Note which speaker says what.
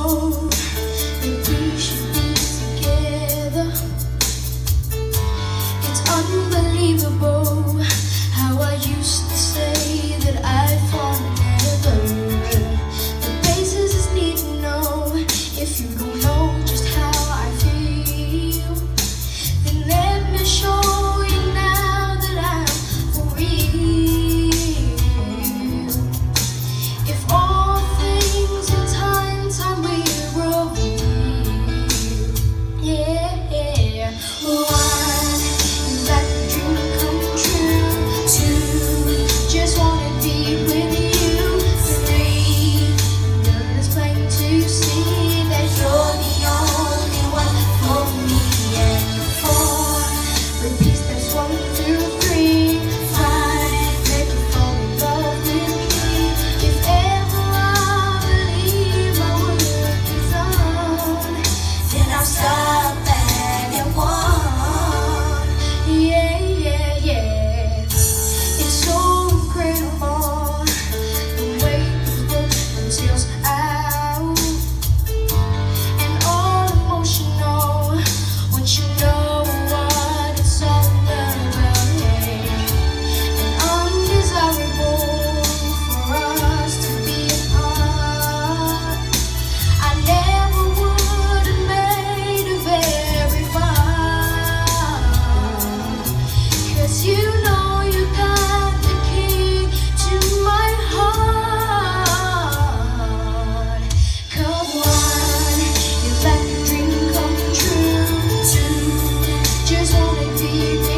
Speaker 1: know that we should be together. It's unbelievable how I used to say that I'd fall never. The basis is need to know. If you don't know just how I feel, then let me show you now that I'm for real. If all things in time will reveal, yeah. One, let the dream come true. Two, just wanna be with you. Three, girl, it's plain to see that you're the only one for me. And four, repeat steps 1 through 3. 5, make you fall in love with me. If ever I believe my work is done, then I'll stop at 1. Yeah. It's so incredible the way this book unseals out, and all emotional once you know what it's all about. And undesirable for us to be apart. I never would have made it very far, 'cause you know you got the key to my heart. Come on, you let the dream come true. Two, just wanna be with